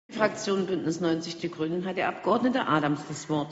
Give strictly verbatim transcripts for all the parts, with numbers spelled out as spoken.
Fraktion Bündnis neunzig Die Grünen hat der Abgeordnete Adams das Wort.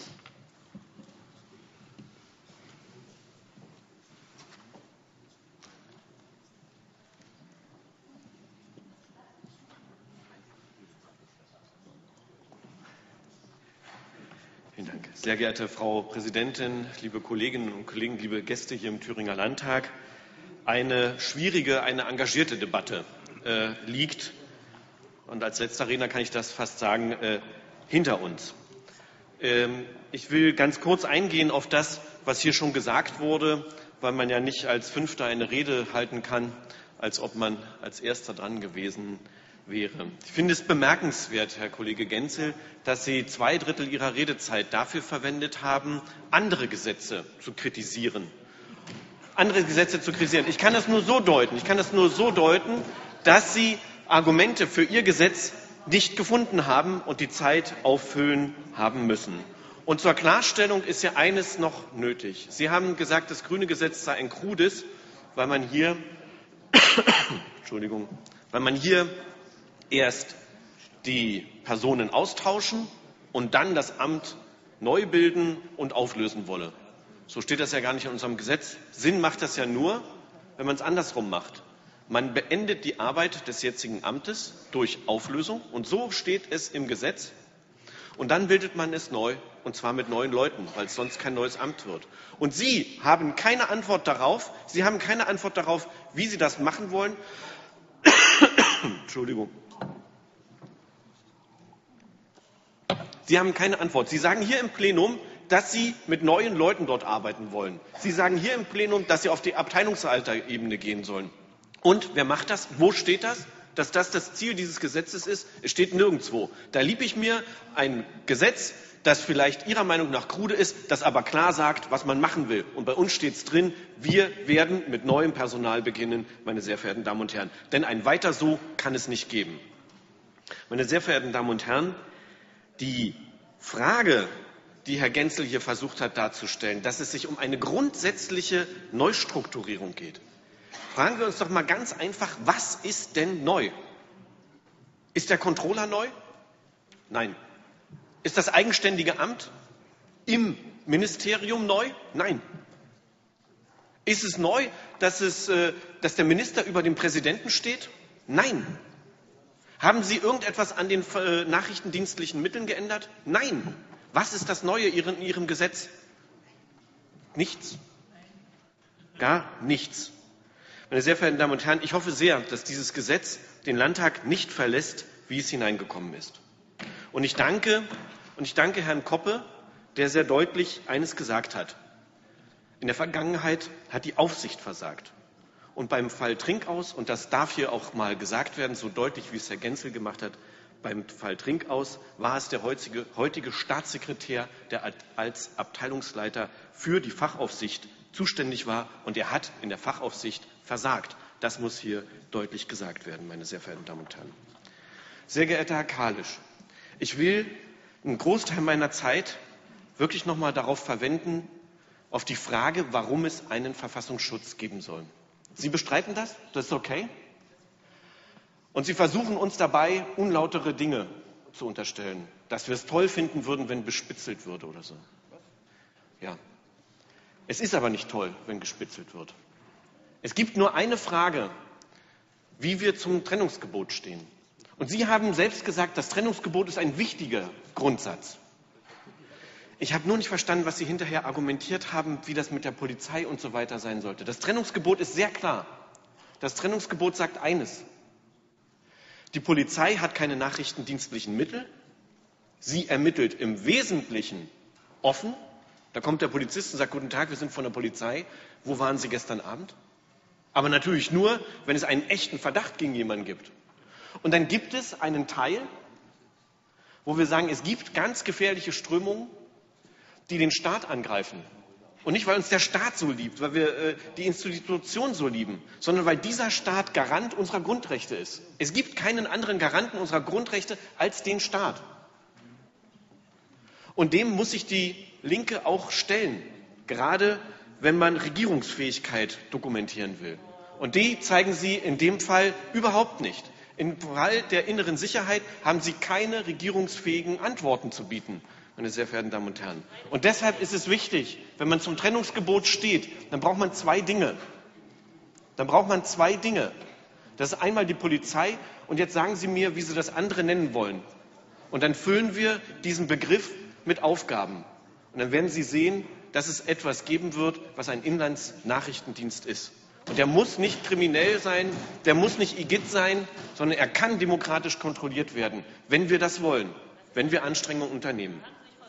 Vielen Dank. Sehr geehrte Frau Präsidentin, liebe Kolleginnen und Kollegen, liebe Gäste hier im Thüringer Landtag! Eine schwierige, eine engagierte Debatte äh, liegt, und als letzter Redner kann ich das fast sagen, äh, hinter uns. Ähm, ich will ganz kurz eingehen auf das, was hier schon gesagt wurde, weil man ja nicht als Fünfter eine Rede halten kann, als ob man als Erster dran gewesen wäre. Ich finde es bemerkenswert, Herr Kollege Genzel, dass Sie zwei Drittel Ihrer Redezeit dafür verwendet haben, andere Gesetze zu kritisieren. Andere Gesetze zu kritisieren. Ich kann das nur so deuten, ich kann das nur so deuten, dass Sie Argumente für Ihr Gesetz nicht gefunden haben und die Zeit auffüllen haben müssen. Und zur Klarstellung ist ja eines noch nötig. Sie haben gesagt, das grüne Gesetz sei ein krudes, weil man hier, Entschuldigung, weil man hier erst die Personen austauschen und dann das Amt neu bilden und auflösen wolle. So steht das ja gar nicht in unserem Gesetz. Sinn macht das ja nur, wenn man es andersrum macht. Man beendet die Arbeit des jetzigen Amtes durch Auflösung, und so steht es im Gesetz. Und dann bildet man es neu, und zwar mit neuen Leuten, weil es sonst kein neues Amt wird. Und Sie haben keine Antwort darauf, Sie haben keine Antwort darauf, wie Sie das machen wollen. Entschuldigung. Sie haben keine Antwort. Sie sagen hier im Plenum, dass Sie mit neuen Leuten dort arbeiten wollen. Sie sagen hier im Plenum, dass Sie auf die Abteilungsleiterebene gehen sollen. Und wer macht das? Wo steht das? Dass das das Ziel dieses Gesetzes ist? Es steht nirgendwo. Da liebe ich mir ein Gesetz, das vielleicht Ihrer Meinung nach krude ist, das aber klar sagt, was man machen will. Und bei uns steht es drin, wir werden mit neuem Personal beginnen, meine sehr verehrten Damen und Herren. Denn ein Weiter so kann es nicht geben. Meine sehr verehrten Damen und Herren, die Frage, die Herr Genzel hier versucht hat darzustellen, dass es sich um eine grundsätzliche Neustrukturierung geht. Fragen wir uns doch mal ganz einfach, was ist denn neu? Ist der Controller neu? Nein. Ist das eigenständige Amt im Ministerium neu? Nein. Ist es neu, dass, es, dass der Minister über dem Präsidenten steht? Nein. Haben Sie irgendetwas an den nachrichtendienstlichen Mitteln geändert? Nein. Was ist das Neue in Ihrem Gesetz? Nichts. Gar nichts. Meine sehr verehrten Damen und Herren, ich hoffe sehr, dass dieses Gesetz den Landtag nicht verlässt, wie es hineingekommen ist. Und ich danke, und ich danke Herrn Koppe, der sehr deutlich eines gesagt hat. In der Vergangenheit hat die Aufsicht versagt. Und beim Fall Trinkaus, und das darf hier auch mal gesagt werden, so deutlich wie es Herr Genzel gemacht hat, beim Fall Trinkaus war es der heutige, heutige Staatssekretär, der als Abteilungsleiter für die Fachaufsicht zuständig war, und er hat in der Fachaufsicht versagt. Das muss hier deutlich gesagt werden, meine sehr verehrten Damen und Herren. Sehr geehrter Herr Kalisch, ich will einen Großteil meiner Zeit wirklich noch mal darauf verwenden, auf die Frage, warum es einen Verfassungsschutz geben soll. Sie bestreiten das? Das ist okay? Und Sie versuchen uns dabei, unlautere Dinge zu unterstellen, dass wir es toll finden würden, wenn bespitzelt würde oder so. Ja. Es ist aber nicht toll, wenn gespitzelt wird. Es gibt nur eine Frage, wie wir zum Trennungsgebot stehen. Und Sie haben selbst gesagt, das Trennungsgebot ist ein wichtiger Grundsatz. Ich habe nur nicht verstanden, was Sie hinterher argumentiert haben, wie das mit der Polizei und so weiter sein sollte. Das Trennungsgebot ist sehr klar. Das Trennungsgebot sagt eines. Die Polizei hat keine nachrichtendienstlichen Mittel. Sie ermittelt im Wesentlichen offen. Da kommt der Polizist und sagt, guten Tag, wir sind von der Polizei. Wo waren Sie gestern Abend? Aber natürlich nur, wenn es einen echten Verdacht gegen jemanden gibt. Und dann gibt es einen Teil, wo wir sagen, es gibt ganz gefährliche Strömungen, die den Staat angreifen. Und nicht, weil uns der Staat so liebt, weil wir äh, die Institution so lieben, sondern weil dieser Staat Garant unserer Grundrechte ist. Es gibt keinen anderen Garanten unserer Grundrechte als den Staat. Und dem muss sich die Linke auch stellen, gerade wenn man Regierungsfähigkeit dokumentieren will. Und die zeigen sie in dem Fall überhaupt nicht. Im Fall der inneren Sicherheit haben Sie keine regierungsfähigen Antworten zu bieten, meine sehr verehrten Damen und Herren. Und deshalb ist es wichtig, wenn man zum Trennungsgebot steht, dann braucht man zwei Dinge. Dann braucht man zwei Dinge. Das ist einmal die Polizei und jetzt sagen Sie mir, wie Sie das andere nennen wollen. Und dann füllen wir diesen Begriff mit Aufgaben. Und dann werden Sie sehen, dass es etwas geben wird, was ein Inlandsnachrichtendienst ist. Und der muss nicht kriminell sein, der muss nicht I G I T sein, sondern er kann demokratisch kontrolliert werden, wenn wir das wollen, wenn wir Anstrengungen unternehmen.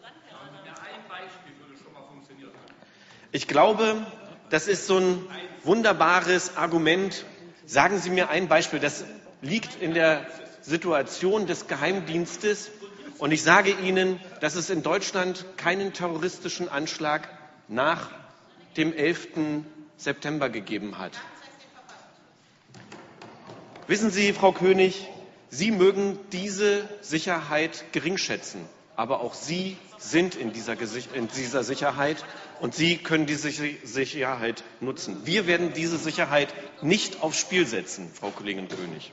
Ich glaube, das ist so ein wunderbares Argument. Sagen Sie mir ein Beispiel, das liegt in der Situation des Geheimdienstes. Und ich sage Ihnen, dass es in Deutschland keinen terroristischen Anschlag nach dem elften September gegeben hat. Wissen Sie, Frau König, Sie mögen diese Sicherheit geringschätzen, aber auch Sie sind in dieser, in dieser Sicherheit und Sie können diese Sicherheit nutzen. Wir werden diese Sicherheit nicht aufs Spiel setzen, Frau Kollegin König.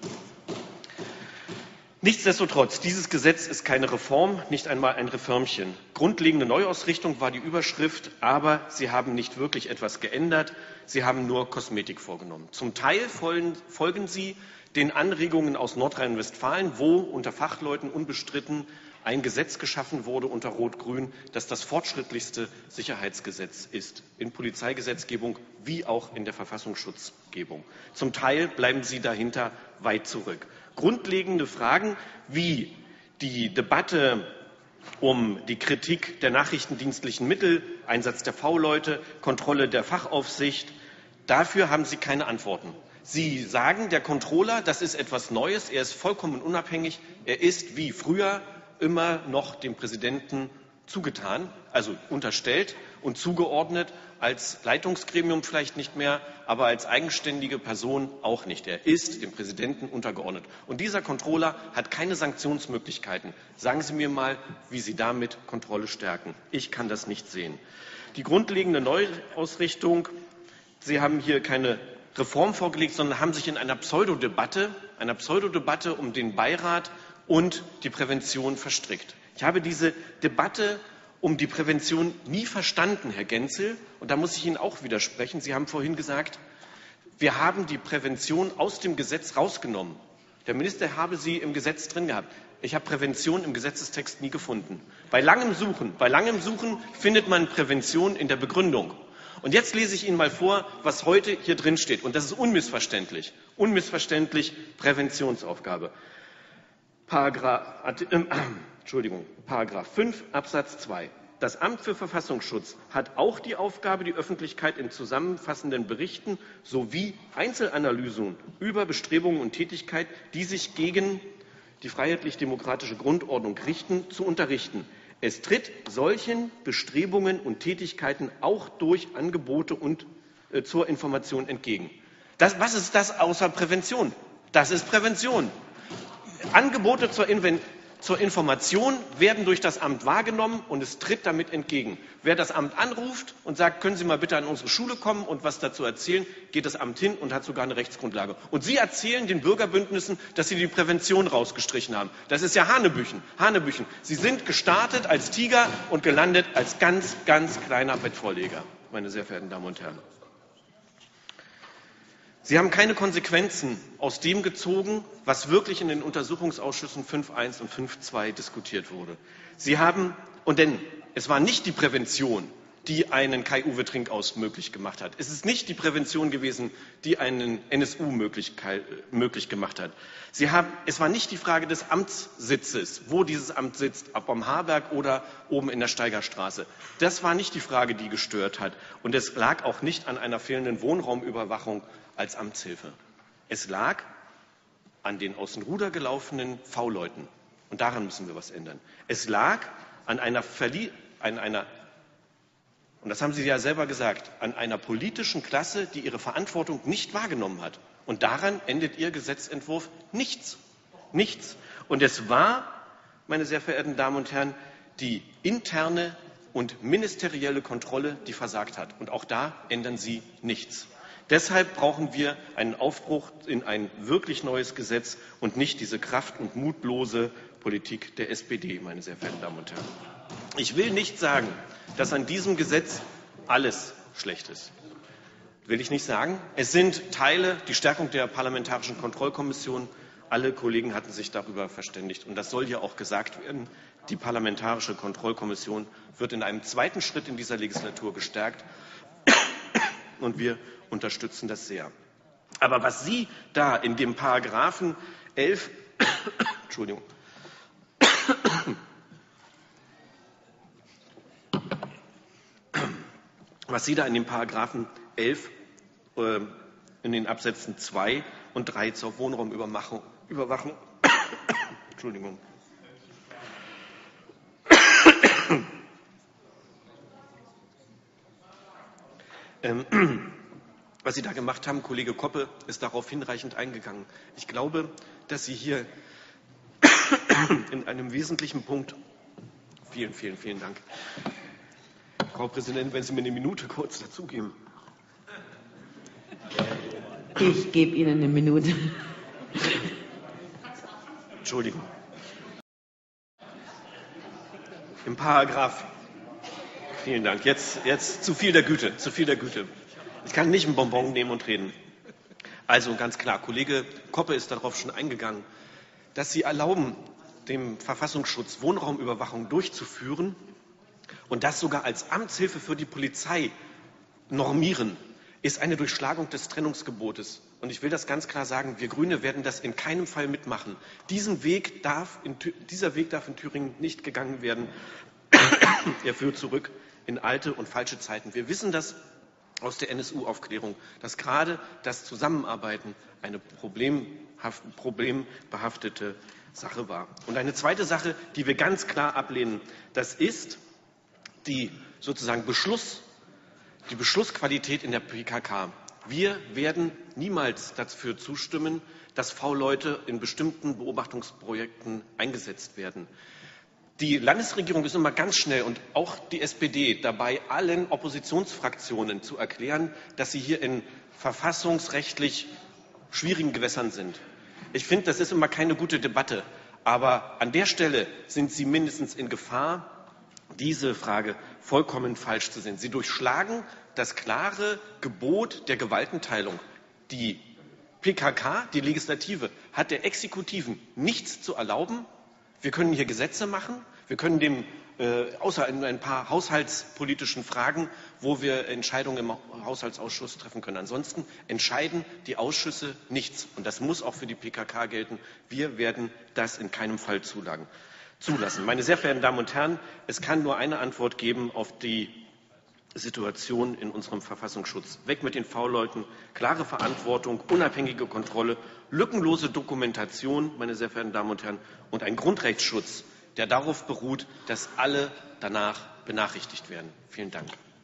Nichtsdestotrotz, dieses Gesetz ist keine Reform, nicht einmal ein Reformchen. Grundlegende Neuausrichtung war die Überschrift, aber Sie haben nicht wirklich etwas geändert, Sie haben nur Kosmetik vorgenommen. Zum Teil folgen Sie den Anregungen aus Nordrhein-Westfalen, wo unter Fachleuten unbestritten ein Gesetz geschaffen wurde unter Rot-Grün, das das fortschrittlichste Sicherheitsgesetz ist, in Polizeigesetzgebung wie auch in der Verfassungsschutzgebung. Zum Teil bleiben Sie dahinter weit zurück. Grundlegende Fragen wie die Debatte um die Kritik der nachrichtendienstlichen Mittel, Einsatz der V-Leute, Kontrolle der Fachaufsicht, dafür haben Sie keine Antworten. Sie sagen, der Controller, das ist etwas Neues, er ist vollkommen unabhängig, er ist wie früher immer noch dem Präsidenten zugetan, also unterstellt und zugeordnet, als Leitungsgremium vielleicht nicht mehr, aber als eigenständige Person auch nicht. Er ist dem Präsidenten untergeordnet. Und dieser Controller hat keine Sanktionsmöglichkeiten. Sagen Sie mir mal, wie Sie damit Kontrolle stärken. Ich kann das nicht sehen. Die grundlegende Neuausrichtung, Sie haben hier keine Reform vorgelegt, sondern haben sich in einer Pseudodebatte, einer Pseudodebatte um den Beirat und die Prävention verstrickt. Ich habe diese Debatte um die Prävention nie verstanden, Herr Genzel. Und da muss ich Ihnen auch widersprechen. Sie haben vorhin gesagt, wir haben die Prävention aus dem Gesetz rausgenommen. Der Minister habe sie im Gesetz drin gehabt. Ich habe Prävention im Gesetzestext nie gefunden. Bei langem Suchen, bei langem Suchen findet man Prävention in der Begründung. Und jetzt lese ich Ihnen mal vor, was heute hier drin steht. Und das ist unmissverständlich. Unmissverständlich Präventionsaufgabe. Paragraph, äh, Entschuldigung, Paragraph fünf Absatz zwei. Das Amt für Verfassungsschutz hat auch die Aufgabe, die Öffentlichkeit in zusammenfassenden Berichten sowie Einzelanalysen über Bestrebungen und Tätigkeit, die sich gegen die freiheitlich-demokratische Grundordnung richten, zu unterrichten. Es tritt solchen Bestrebungen und Tätigkeiten auch durch Angebote und, äh, zur Information entgegen. Das, was ist das außer Prävention? Das ist Prävention. Angebote zur, Inven zur Information werden durch das Amt wahrgenommen und es tritt damit entgegen. Wer das Amt anruft und sagt, können Sie mal bitte an unsere Schule kommen und was dazu erzählen, geht das Amt hin und hat sogar eine Rechtsgrundlage. Und Sie erzählen den Bürgerbündnissen, dass Sie die Prävention rausgestrichen haben. Das ist ja Hanebüchen. Hanebüchen. Sie sind gestartet als Tiger und gelandet als ganz, ganz kleiner Bettvorleger, meine sehr verehrten Damen und Herren. Sie haben keine Konsequenzen aus dem gezogen, was wirklich in den Untersuchungsausschüssen fünf Punkt eins und fünf Punkt zwei diskutiert wurde. Sie haben, und denn es war nicht die Prävention, die einen Kai-Uwe Trinkaus möglich gemacht hat. Es ist nicht die Prävention gewesen, die einen N S U möglich, möglich gemacht hat. Sie haben, es war nicht die Frage des Amtssitzes, wo dieses Amt sitzt, ob am Harberg oder oben in der Steigerstraße. Das war nicht die Frage, die gestört hat. Und es lag auch nicht an einer fehlenden Wohnraumüberwachung als Amtshilfe. Es lag an den aus dem Ruder gelaufenen V-Leuten. Und daran müssen wir was ändern. Es lag an einer, Verlie an einer und das haben Sie ja selber gesagt, an einer politischen Klasse, die ihre Verantwortung nicht wahrgenommen hat. Und daran endet Ihr Gesetzentwurf nichts. Nichts. Und es war, meine sehr verehrten Damen und Herren, die interne und ministerielle Kontrolle, die versagt hat. Und auch da ändern Sie nichts. Deshalb brauchen wir einen Aufbruch in ein wirklich neues Gesetz und nicht diese kraft- und mutlose Politik der S P D, meine sehr verehrten Damen und Herren. Ich will nicht sagen, dass an diesem Gesetz alles schlecht ist. Will ich nicht sagen. Es sind Teile, die Stärkung der Parlamentarischen Kontrollkommission. Alle Kollegen hatten sich darüber verständigt. Und das soll ja auch gesagt werden. Die Parlamentarische Kontrollkommission wird in einem zweiten Schritt in dieser Legislatur gestärkt. Und wir unterstützen das sehr. Aber was Sie da in dem Paragraphen elf, Entschuldigung, was Sie da in dem Paragraphen elf äh, in den Absätzen zwei und drei zur Wohnraumüberwachung, Überwachung, Entschuldigung, ähm, was Sie da gemacht haben, Kollege Koppe ist darauf hinreichend eingegangen. Ich glaube, dass Sie hier in einem wesentlichen Punkt, vielen, vielen, vielen Dank. Frau Präsidentin, wenn Sie mir eine Minute kurz dazugeben. Ich gebe Ihnen eine Minute. Entschuldigung. Im Paragraph. Vielen Dank. Jetzt, jetzt zu viel der Güte, zu viel der Güte. Ich kann nicht ein Bonbon nehmen und reden. Also ganz klar, Kollege Koppe ist darauf schon eingegangen, dass Sie erlauben, dem Verfassungsschutz Wohnraumüberwachung durchzuführen und das sogar als Amtshilfe für die Polizei normieren, ist eine Durchschlagung des Trennungsgebotes. Und ich will das ganz klar sagen, wir Grüne werden das in keinem Fall mitmachen. Diesen Weg darf in, dieser Weg darf in Thüringen nicht gegangen werden. Er führt zurück in alte und falsche Zeiten. Wir wissen das aus der N S U-Aufklärung, dass gerade das Zusammenarbeiten eine problembehaftete Sache war. Und eine zweite Sache, die wir ganz klar ablehnen, das ist die sozusagen Beschluss, die Beschlussqualität in der P K K. Wir werden niemals dafür zustimmen, dass V-Leute in bestimmten Beobachtungsprojekten eingesetzt werden. Die Landesregierung ist immer ganz schnell und auch die S P D dabei, allen Oppositionsfraktionen zu erklären, dass sie hier in verfassungsrechtlich schwierigen Gewässern sind. Ich finde, das ist immer keine gute Debatte. Aber an der Stelle sind Sie mindestens in Gefahr, diese Frage vollkommen falsch zu sehen. Sie durchschlagen das klare Gebot der Gewaltenteilung. Die P K K, die Legislative, hat der Exekutiven nichts zu erlauben. Wir können hier Gesetze machen, wir können dem, äh, außer in ein paar haushaltspolitischen Fragen, wo wir Entscheidungen im Haushaltsausschuss treffen können. Ansonsten entscheiden die Ausschüsse nichts. Und das muss auch für die P K K gelten. Wir werden das in keinem Fall zulassen. Meine sehr verehrten Damen und Herren, es kann nur eine Antwort geben auf die Situation in unserem Verfassungsschutz. Weg mit den V-Leuten, klare Verantwortung, unabhängige Kontrolle, lückenlose Dokumentation, meine sehr verehrten Damen und Herren, und ein Grundrechtsschutz, der darauf beruht, dass alle danach benachrichtigt werden. Vielen Dank.